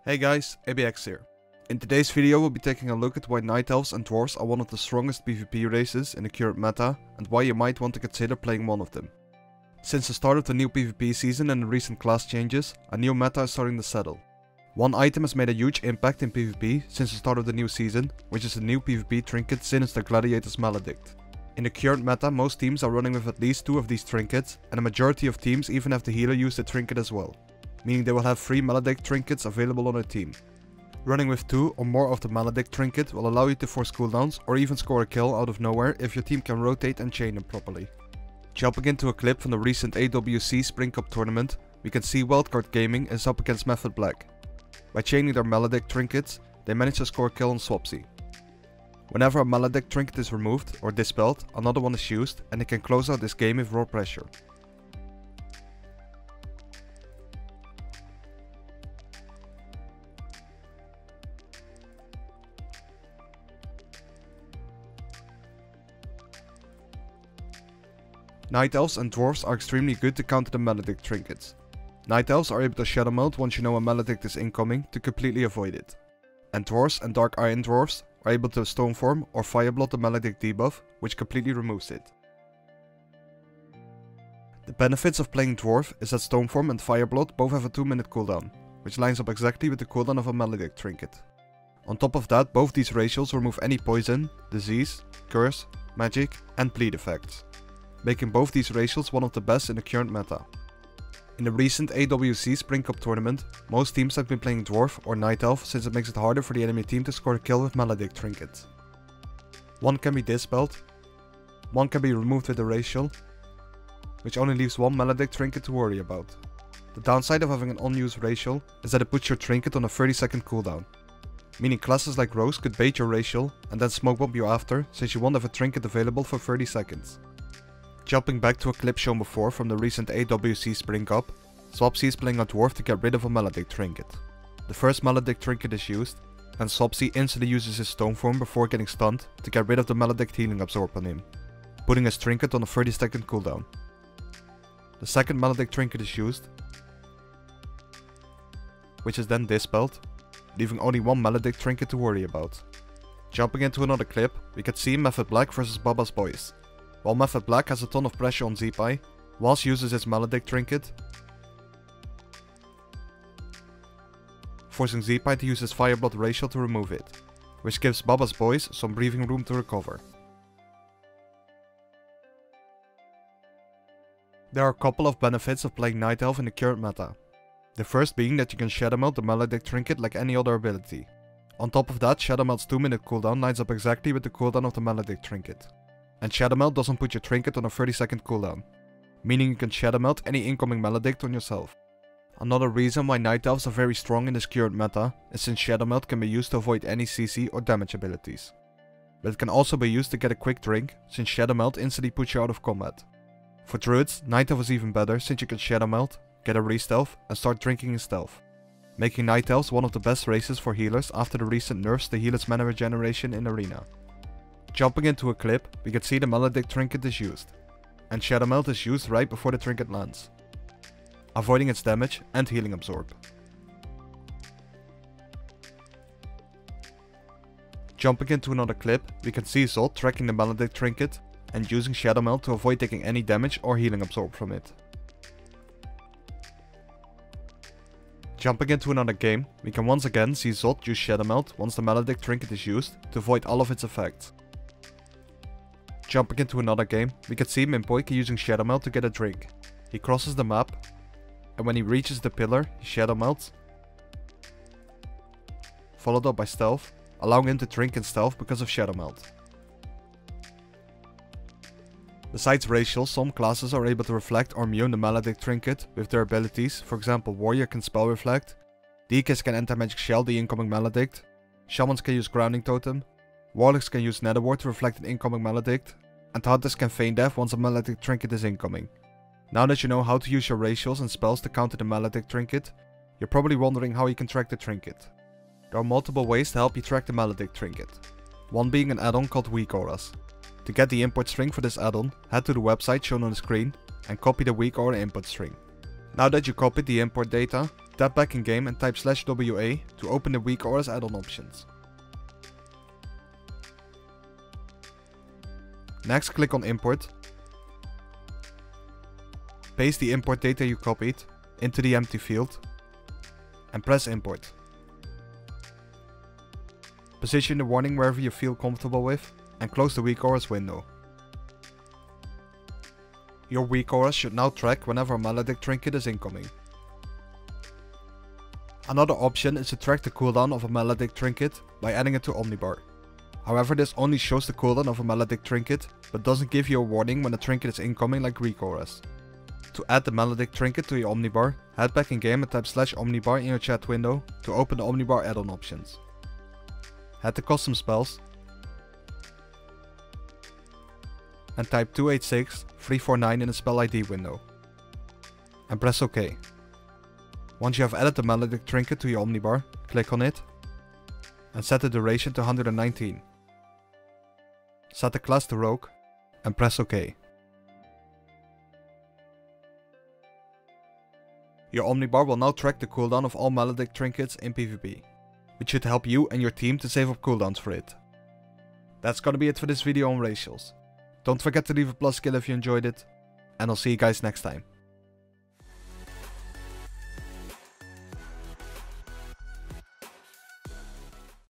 Hey guys, ABX here. In today's video we'll be taking a look at why Night Elves and Dwarves are one of the strongest PvP races in the current meta and why you might want to consider playing one of them. Since the start of the new PvP season and the recent class changes, a new meta is starting to settle. One item has made a huge impact in PvP since the start of the new season, which is the new PvP trinket Sinister Gladiator's Maledict. In the current meta, most teams are running with at least 2 of these trinkets, and a majority of teams even have the healer use the trinket as well, meaning they will have 3 Maledict trinkets available on their team. Running with 2 or more of the Maledict trinket will allow you to force cooldowns or even score a kill out of nowhere if your team can rotate and chain them properly. Jumping into a clip from the recent AWC Spring Cup tournament, we can see Wildcard Gaming is up against Method Black. By chaining their Maledict trinkets, they manage to score a kill on Swapsy. Whenever a Maledict trinket is removed or dispelled, another one is used and they can close out this game with raw pressure. Night Elves and Dwarves are extremely good to counter the Maledict trinkets. Night Elves are able to Shadow Meld once you know a Maledict is incoming to completely avoid it. And Dwarves and Dark Iron Dwarves are able to Stoneform or Fireblot the Maledict debuff, which completely removes it. The benefits of playing Dwarf is that Stoneform and Fireblot both have a 2-minute cooldown, which lines up exactly with the cooldown of a Maledict trinket. On top of that, both these racials remove any poison, disease, curse, magic and bleed effects, making both these racials one of the best in the current meta. In the recent AWC Spring Cup tournament, most teams have been playing Dwarf or Night Elf since it makes it harder for the enemy team to score a kill with Maledict trinkets. One can be dispelled, one can be removed with a racial, which only leaves one Maledict trinket to worry about. The downside of having an unused racial is that it puts your trinket on a 30-second cooldown, meaning classes like Rose could bait your racial and then smoke bomb you after, since you won't have a trinket available for 30 seconds. Jumping back to a clip shown before from the recent AWC Spring Cup, Swapsy is playing a Dwarf to get rid of a Maledict trinket. The first Maledict trinket is used, and Swapsy instantly uses his Stoneform before getting stunned to get rid of the Maledict healing absorb on him, putting his trinket on a 30-second cooldown. The second Maledict trinket is used, which is then dispelled, leaving only one Maledict trinket to worry about. Jumping into another clip, we can see Method Black vs Baba's Boys. While Method Black has a ton of pressure on Zeepai, Waz uses his Maledict trinket, forcing Zeepai to use his Fireblot racial to remove it, which gives Baba's Boys some breathing room to recover. There are a couple of benefits of playing Night Elf in the current meta. The first being that you can Shadow Meld the Maledict trinket like any other ability. On top of that, Shadow Meld's 2-minute cooldown lines up exactly with the cooldown of the Maledict trinket. And Shadow Meld doesn't put your trinket on a 30-second cooldown, meaning you can Shadow Meld any incoming Maledict on yourself. Another reason why Night Elves are very strong in this current meta is since Shadow Meld can be used to avoid any CC or damage abilities. But it can also be used to get a quick drink, since Shadow Meld instantly puts you out of combat. For Druids, Night Elf is even better since you can Shadow Meld, get a re-stealth and start drinking in stealth, making Night Elves one of the best races for healers after the recent nerfs to heal its mana regeneration in Arena. Jumping into a clip, we can see the Maledict trinket is used, and Shadow Meld is used right before the trinket lands, avoiding its damage and healing absorb. Jumping into another clip, we can see Zod tracking the Maledict trinket and using Shadow Meld to avoid taking any damage or healing absorb from it. Jumping into another game, we can once again see Zod use Shadow Meld once the Maledict trinket is used to avoid all of its effects. Jumping into another game, we can see Mimpoike using Shadow Meld to get a drink. He crosses the map, and when he reaches the pillar, he Shadow Melds, followed up by Stealth, allowing him to drink in stealth because of Shadow Meld. Besides racial, some classes are able to reflect or immune the Maledict trinket with their abilities. For example, Warrior can spell reflect, DKs can anti-magic shell the incoming Maledict, Shamans can use grounding totem, Warlocks can use Nether Ward to reflect an incoming Maledict, and Hunters can feign death once a Maledict trinket is incoming. Now that you know how to use your racials and spells to counter the Maledict trinket, you're probably wondering how you can track the trinket. There are multiple ways to help you track the Maledict trinket, one being an add-on called Weak Auras. To get the import string for this add-on, head to the website shown on the screen and copy the Weak Aura input string. Now that you copied the import data, tap back in game and type /WA to open the Weak Auras add-on options. Next, click on Import. Paste the import data you copied into the empty field and press Import. Position the warning wherever you feel comfortable with and close the Weak Auras window. Your Weak Auras should now track whenever a Maledict trinket is incoming. Another option is to track the cooldown of a Maledict trinket by adding it to Omnibar. However, this only shows the cooldown of a Maledict trinket, but doesn't give you a warning when a trinket is incoming like Weak Auras. To add the Maledict trinket to your Omnibar, head back in game and type /Omnibar in your chat window to open the Omnibar add-on options. Head to Custom Spells and type 286349 in the spell ID window. And press OK. Once you have added the Maledict trinket to your Omnibar, click on it and set the duration to 119. Set the class to Rogue and press OK. Your Omnibar will now track the cooldown of all Maledict trinkets in PvP, which should help you and your team to save up cooldowns for it. That's gonna be it for this video on Racials. Don't forget to leave a plus skill if you enjoyed it, and I'll see you guys next time.